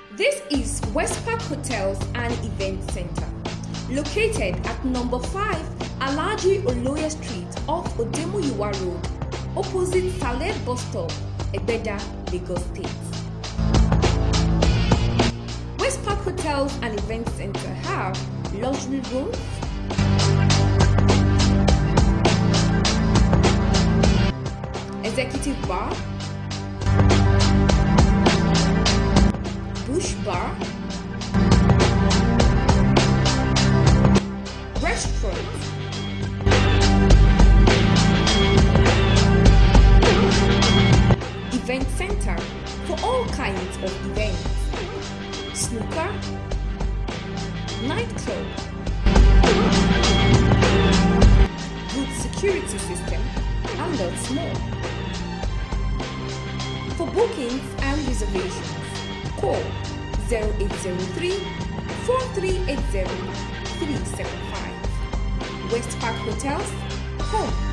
This is Westpark Hotels and Event Center, located at number 5 Alhaji Oloye Street off Odemuyiwa Road, opposite Saleh Bus Stop, Egbeda, Lagos State. Westpark Hotels and Event Center have luxury rooms, executive bar, bush bar, restaurant, event center for all kinds of events, snooker, nightclub, good security system, and lots more. For bookings and reservations, call 0803 4380 375. Westpark Hotels, home